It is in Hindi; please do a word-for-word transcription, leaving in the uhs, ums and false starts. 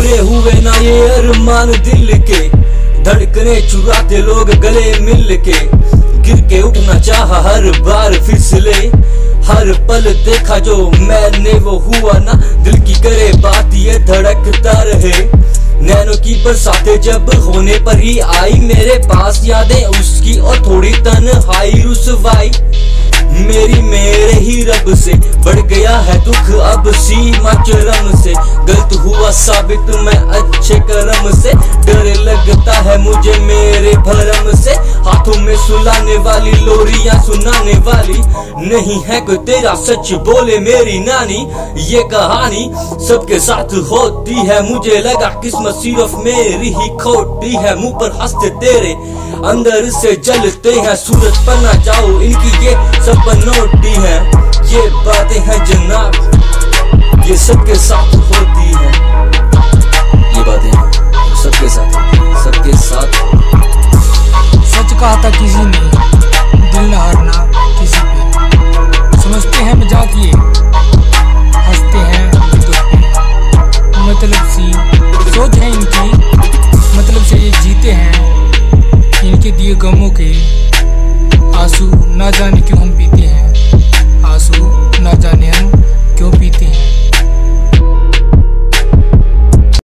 पूरे हुए ना ये अरमान दिल के, धड़कने चुराते लोग गले मिल के, गिर के उठना चाहा हर बार फिसले, हर पल देखा जो मैंने वो हुआ ना, दिल की करे बात ये धड़कता रहे। नैनो की बरसाते जब होने पर ही आई मेरे पास यादें उसकी और थोड़ी तन्हाई रुसवाई मेरी मेरे ही रब से, बढ़ गया है दुख अब सीमा चरम से, गलत हुआ साबित मैं अच्छे कर्म से, डर लगता है मुझे मेरे भरम से, हाथों में सुलाने वाली लोरियां सुनाने वाली नहीं है कोई तेरा सच बोले मेरी नानी। ये कहानी सबके साथ होती है, मुझे लगा किस्मत सिर्फ मेरी ही खोटी है, मुंह पर हंसते तेरे अंदर से जलते हैं, सूरज पर ना जाओ इनकी ये सब बनोटी है, ये बातें हैं जनाब ये सबके साथ होती है, ये बातें सबके साथ सबके साथ। सच कहा था किसी ने दिल न हारना किसी पे, समझते हैं मजाक ये हंसते हैं दुख पे, मतलब सी सोच है इनकी, मतलब से ये जीते हैं, इनके दिए गमों के आंसू ना जाने क्यों हम पीते हैं।